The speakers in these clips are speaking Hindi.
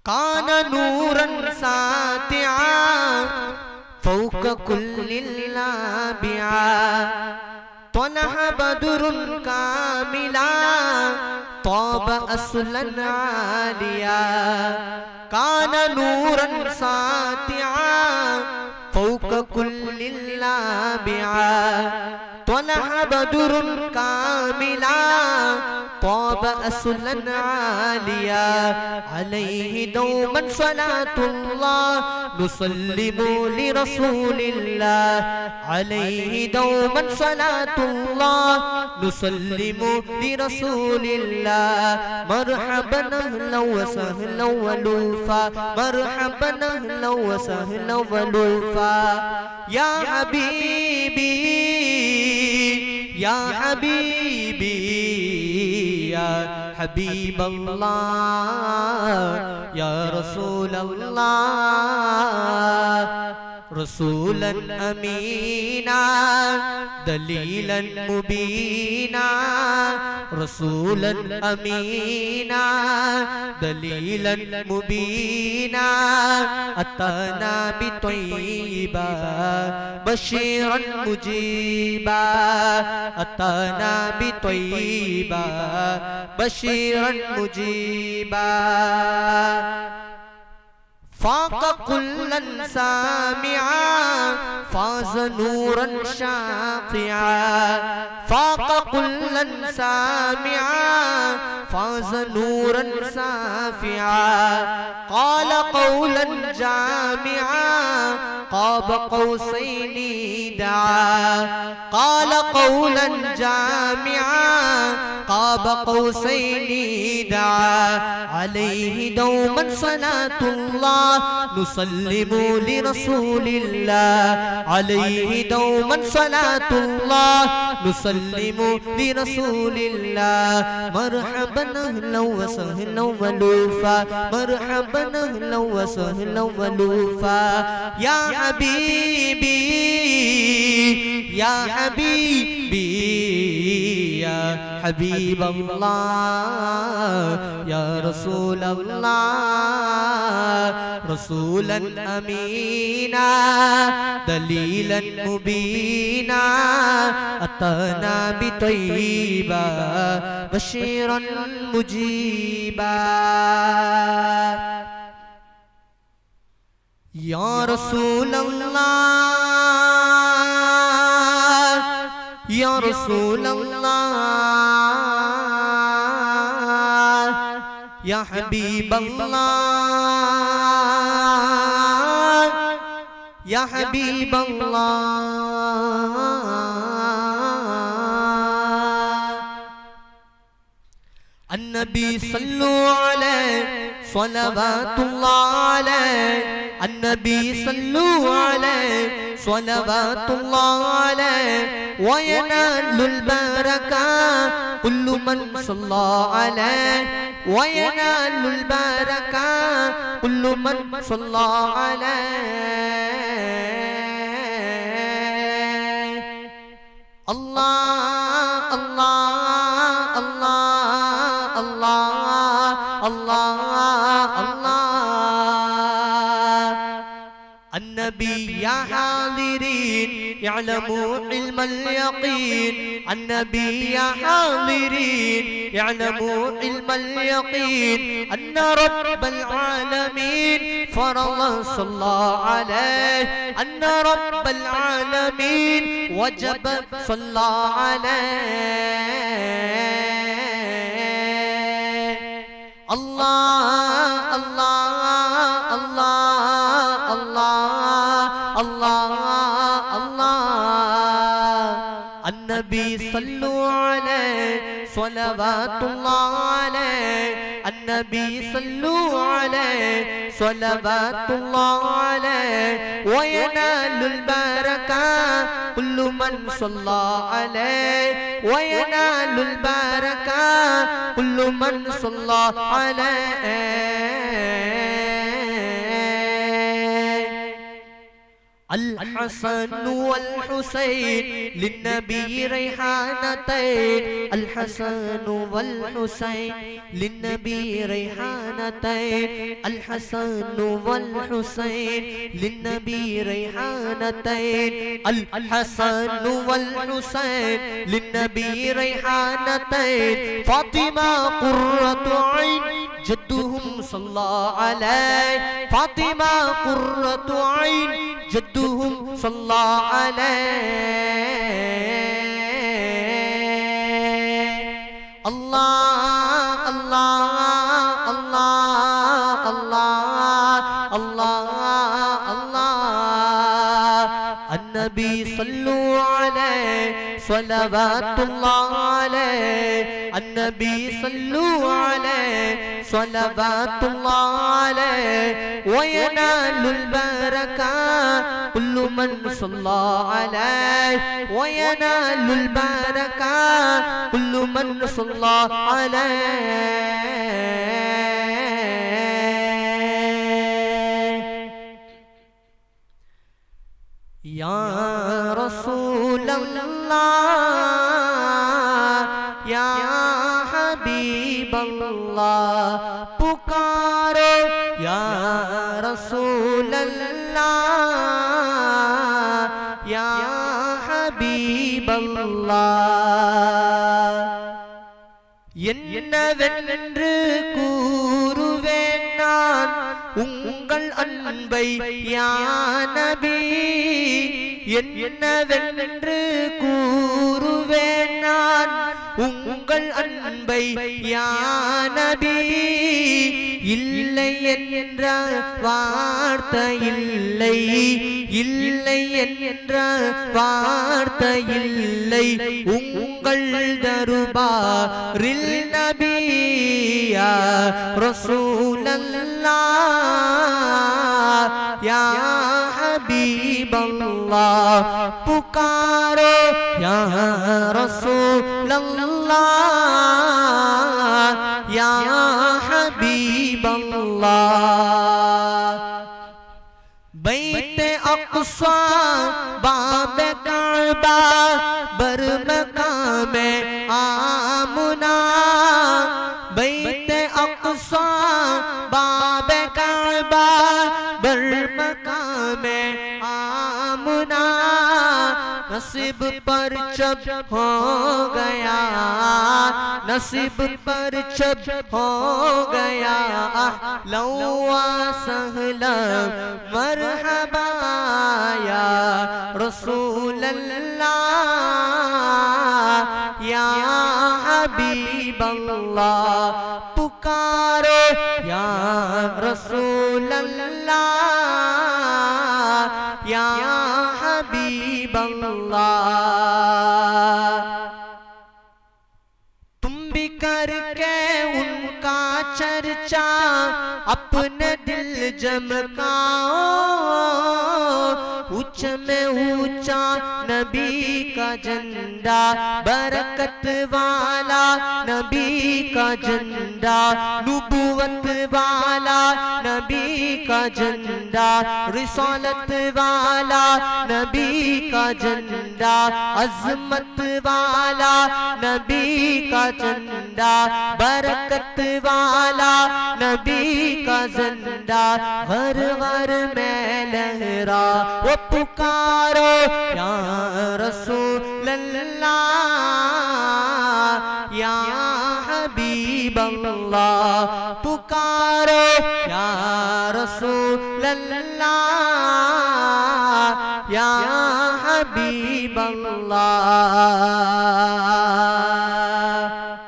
कान नूरन सातिआ फौक कुल्लिल आबिआ तनह बदरुन कामिला तौब असलन आलिया। कान नूरन सातिआ फौक कुल्लिल आबिआ तनह बदरुन कामिला तौब असलन आलिया। अलैहि दौमन सलातुल्लाह नुसल्लिमु लिरसूलिल्लाह। अलैहि दौमन सलातुल्लाह नुसल्लिमु लिरसूलिल्लाह। मरहबन अहलन व सहलन व लुफा मरहबन अहलन व सहलन व लुफा। या हबीबी या हबीबी या हबीब अल्लाह या रसूल अल्लाह। रसूलन अमीना दलीलन मुबीना रसूलन अमीना दलीलन मुबीना। अतना बितय्यिबा बशीरन मुजीबा अतना बितय्यिबा बशीरन मुजीबा। फाक़ कुल्लन सामिआ फाज़ नूरन शाक़िआ। फाक़ कुल्लन सामिआ फाज़ नूरन साफ़िआ। क़ाल क़ौलन जामिआ क़ाब क़ौसैनि दआ। क़ाल क़ौलन जामिआ क़ाब क़ौसैनि दआ। अलैहि दौमन सलातुल्लाह नुसल्लिमु लिरसूलिल्लाह। अलैहि दौमन सलातुल्लाह नुसल्लिमु लिरसूलिल्लाह। मरहबन अहलन व सहलन व लुफा मरहबन अहलन व सहलन व लुफा। या हबीबी या हबीबी या हबीब अल्लाह या रसूल अल्लाह। रसूलन अमीना दलीलन मुबीना अतना बितय्यिबा बशीरन मुजीबा। या रसूल अल्लाह या रसूल अल्लाह या हबीब अल्लाह या हबीब अल्लाह। अन्नबी सल्लु अलैहि सलवातुल्लाह अलैहि अन्नबी सल्लु अलैहि सलवातुल्लाह अलैहि व यनालुल बरका कुल्लु मन सल्ला अलैहि व यनालुल बरका कुल्लु मन सल्ला अलैहि। अल्लाह अल्लाह अल्लाह अल्लाह अल्लाह अल्लाह। अन्नबी या हाज़िरीन यअलमु इल्मल यक़ीन। अन्नबी या हाज़िरीन यअलमु इल्मल यक़ीन। अन्न रब्बल आलमीन फ़रज़ सल्लल्लाहु अलैहि। अन्न रब्बल आलमीन वजब सल्लल्लाहु अलैहि। अल्लाह अल्लाह अल्लाह अल्लाह अल्लाह अल्लाह। अन्नबी सल्लु अलैहि सलवातुल्लाह अलैहि। अन्नबी सल्लु अलैहि सलवातुल्लाह अलैहि व यनालुल बरका कुल्लु मन सल्ला अलैहि व यनालुल बरका कुल्लु मन सल्ला अलैहि। अल हसन वल हुसैन लिन्नबी रैहानतैन, अल हसन वल हुसैन लिन्नबी रैहानतैन, अल हसन वल हुसैन लिन्नबी रैहानतैन, अल हसन वल हुसैन लिन्नबी रैहानतैन, फातिमा कुर्रतु ऐन जद्दुहुम सल्लल्लाहु अलैहि, फातिमा कुर्रतु ऐन जद्दुहुम सल्लल्लाहु अलैहि। अल्लाह अल्लाह अल्लाह अल्लाह अल्लाह अल्लाह। अन्नबी सल्लु अलैहि सलवातुल्लाह अलैहि, अन्नबी सल्लु अलैहि सलवातुल्लाह अलैहि, व यनालुल बरका कुल्लु मन सल्लल्लाहु अलैहि, व यनालुल बरका कुल्लु मन सल्लल्लाहु अलैहि। या रसूल अल्लाह या हबीब अल्लाह पुकारो, या रसूल अल्लाह या हबीब अल्लाह। என்னவென்று கூறுவேன் நான் உங்கள் அன்பை யா நபி, என்னவென்று கூறுவேன் நான் உங்கள் அன்பை யா நபி, இல்லை என்ற வார்த்தை இல்லை, இல்லை என்ற வார்த்தை இல்லை உங்கள் தருபாரில் நபி, யா ரசூலல்லாஹ் या हबीब अल्लाह पुकारो, या रसूल अल्लाह या हबीब अल्लाह। बैत अक़सा बाब काबा बर मकामे आमुना, बैत अक़सा बाब काबा बर मकामे आमुना, नसीब पर जब हो गया, नसीब पर जब हो गया, लौवा सहला मरहबा या रसूल अल्लाह या हबीब अल्लाह पुकारो, या रसूल अल्लाह या हबीब अल्लाह। तुम भी करके उनका चर्चा अपने दिल जमकाओ, ऊंच में ऊंचा नबी का झंडा, बरकत वाला नबी का झंडा, नुबुवत वाला नबी का झंडा, रिसालत वाला नबी का झंडा, अज़मत वाला नबी का झंडा, बरकत वाला नबी का झंडा, हर हर में लहरा वो पुकारो, या रसूल अल्लाह या हबीब अल्लाह पुकारो, या रसूल अल्लाह या हबीब अल्लाह।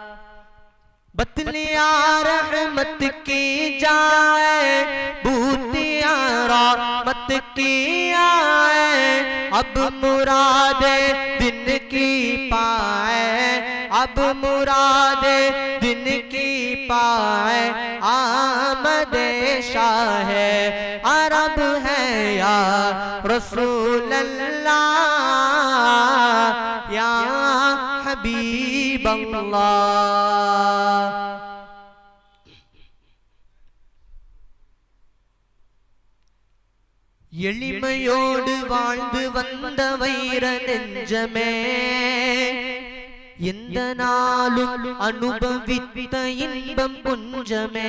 बतलिया रहमत की जाए, बूतिया रहमत की आए, अब मुरादे दिन की पाए, अब मुरादे दिन की पाए, आमदे शाह अरब है या रसूल अल्लाह या हबीब अल्लाह। எளிமையோடு வாழ்ந்து வந்த வைர நெஞ்சமே எந்த நாளும் அனுபவித்த இன்பம் கொஞ்சமே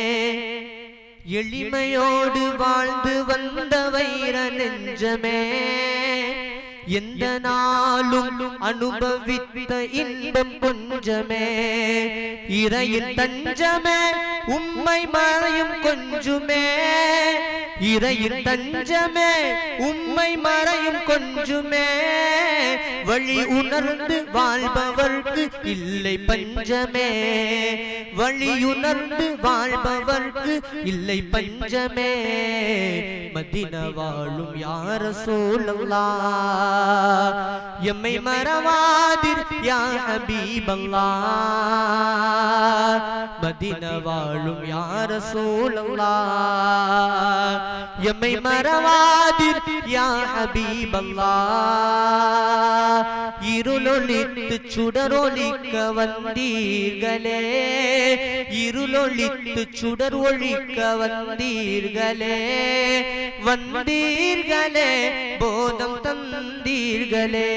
எளிமையோடு வாழ்ந்து வந்த வைர நெஞ்சமே எந்த நாளும் அனுபவித்த இன்பம் கொஞ்சமே இறையின் தஞ்சமே உம்மை மறையும் கொஞ்சமே இறையின் தஞ்சமே உம்மை மறையும் கொஞ்சமே வழி உணர்ந்து வாழ்பவர்க்கு இல்லை பஞ்சமே வழியுணர்ந்து வாழ்பவர்க்கு இல்லை பஞ்சமே மதீனா வாழும் யா ரசூலல்லாஹ் எம்மை மறவாதிர் யா ஹபீபல்லாஹ் மதீனா வாழும் யா ரசூலல்லாஹ் எம்மை மறவாதிர் யா ஹபீபல்லாஹ் இருளொளித்து சுடரொளிக்க வந்தீர்களே இருளொளித்து சுடர் ஒளிக்க வந்தீர்களே வந்தீர்களே போதம் தந்தீர்களே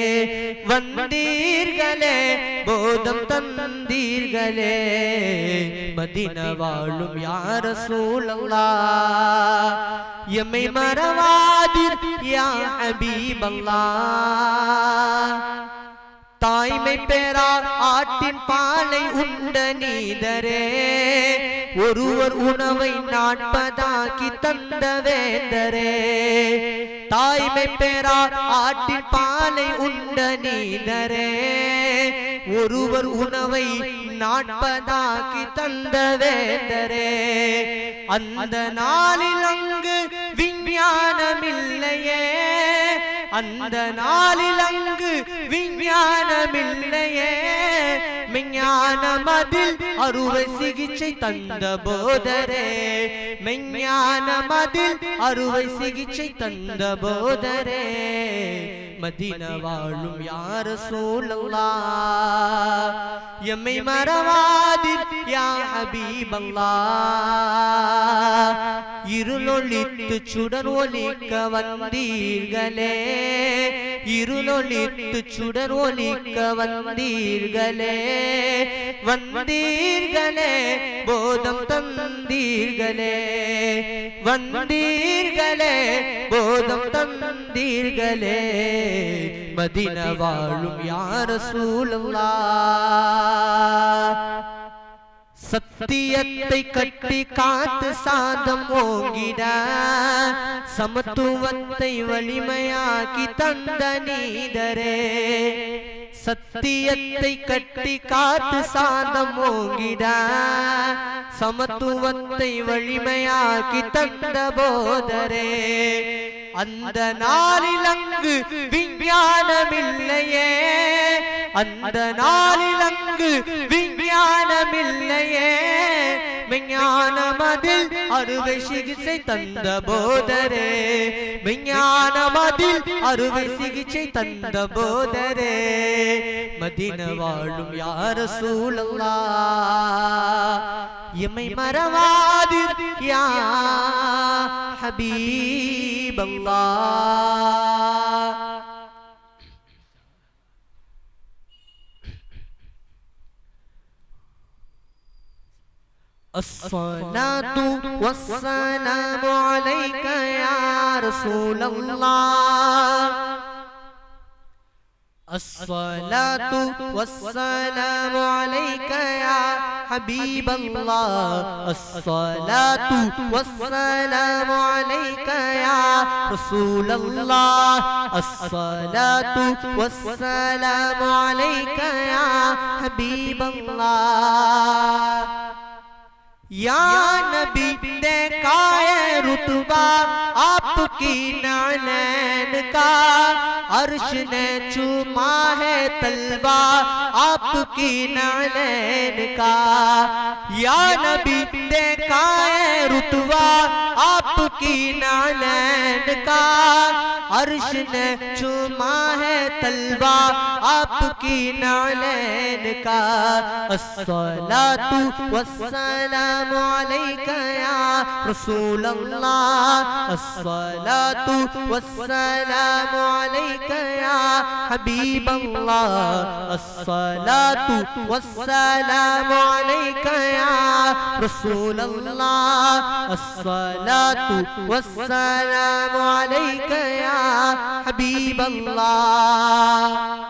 வந்தீர்களே போதம் தந்தீர்களே மதீனா வாழும் யா ரசூலல்லாஹ் எம்மை மறவாதிர் யா ஹபீபல்லாஹ் தாய்மை பெறார் ஆட்டின் பாலை உண்ட நீதரே ஒருவர் உணவை நாட்பதாக்கி தந்த வேந்தரே தாய்மை பெறார் ஆட்டின் பாலை உண்ட நீதரே ஒருவர் உணவை நாட்பதாக்கி தந்த வேந்தரே அந்த நாளில் அங்கு விஞ்ஞானமில்லையே அந்த நாளில் அங்கு விஞ்ஞானமில்லையே மெஞ்ஞானமதில் அறுவை சிகிச்சை தந்த போதரே மெஞ்ஞானமதில் அறுவை சிகிச்சை தந்த போதரே மதீனா வாழும் யா ரசூலல்லாஹ் எம்மை மறவாதிர் யா ஹபீபல்லாஹ் இருளொளித்து சுடர் ஒளிக்க வந்தீர்களே இருளொளித்து சுடர் ஒளிக்க வந்தீர்களே வந்தீர்களே போதம் தந்தீர்களே வந்தீர்களே போதம் தந்தீர்களே மதீனா வாழும் யா ரசூலல்லாஹ் சத்தியத்தை கட்டி காத்து சாதம் ஓங்கிட சமத்துவத்தை வலிமையாக்கி தந்த நீதரே சத்தியத்தை கட்டி காத்து சாதம் ஓங்கிட சமத்துவத்தை வலிமையாக்கி தந்த போதரே அந்த நாளில் அங்கு விஞ்ஞானமில்லையே அந்த நாளில் அங்கு விஞ்ஞானமில்லையே விஞ்ஞானமதில் அறுவை சிகிச்சை தந்த போதரே விஞ்ஞானமதில் அறுவை சிகிச்சை தந்த போதரே மதீனா வாழும் யா ரசூலல்லாஹ் எம்மை மறவாதிர் யா ஹபீபல்லாஹ் الصلاة والسلام عليك يا رسول الله الصلاة والسلام عليك يا حبيب الله الصلاة والسلام عليك يا رسول الله الصلاة والسلام عليك يا حبيب الله या नबी देखा है रुतबा आपकी नालैन का अर्श ने चूमा है तलवा आपकी नालैन का या नबी देखा है रुतबा आपकी नालैन का अर्श ने चूमा है तलवा आपकी नालैन का अस्सलातु वस्सलामु अलैका या रसूल अल्लाह, अस्सलातु वस्सलामु अलैका या हबीब अल्लाह, अस्सलातु वस्सलामु अलैका या रसूल अल्लाह, अस्सलातु वस्सलामु अलैका या हबीब अल्लाह।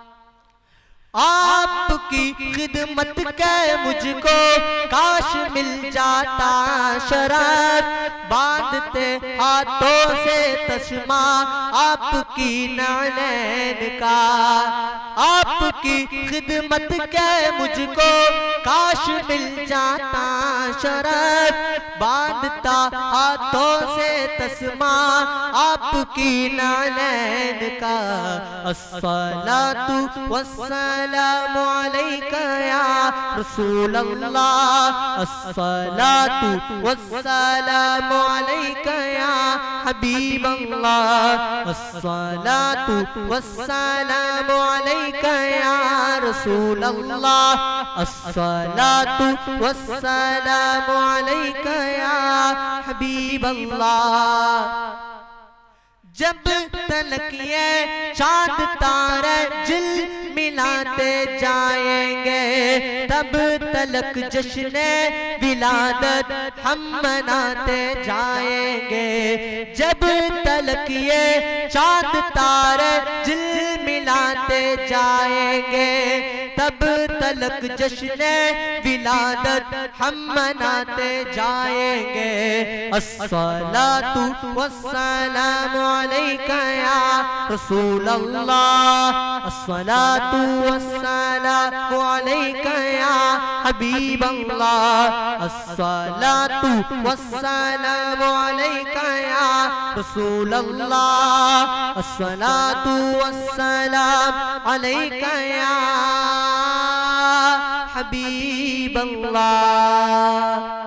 आपकी खिदमत के मुझको काश मिल जाता शरफ, बांधते हाथों से तस्मा आपकी नालैन का। आपकी खिदमत के मुझको काश मिल जाता शरफ, बांधता हाथों से तस्मा आपकी नालैन का। अस्सलातु वस्सलामु अलैका या रसूल अल्लाह, अस्सलातु वस्सलामु अलैका या हबीब अल्लाह, अस्सलातु वस्सलामु अलैका या रसूल अल्लाह, अस्सलातु वस्सलामु अलैका या हबीब अल्लाह। जब तलक ये चाँद तारे जिल मिलाते जाएंगे, तब तलक जश्ने विलादत हम मनाते जाएंगे। जब तलक ये चाँद तारे जिल मिलाते जाएंगे, तब तलक जश्ने विलादत हम मनाते जाएंगे। अस्सलातु वस्सलामु अलैका या रसूल अल्लाह, अस्सलातु वस्सलामु अलैका या हबीब अल्लाह, अस्सलातु वस्सलामु अलैका या रसूल अल्लाह, अस्सलातु वस्सलामु अलैका या हबीब अल्लाह।